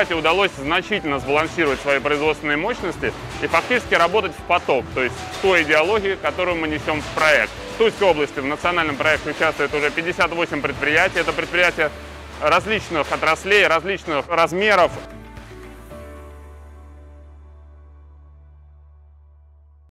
предприятию удалось значительно сбалансировать свои производственные мощности и фактически работать в поток, то есть в той идеологии, которую мы несем в проект. В Тульской области в национальном проекте участвует уже 58 предприятий. Это предприятия различных отраслей, различных размеров.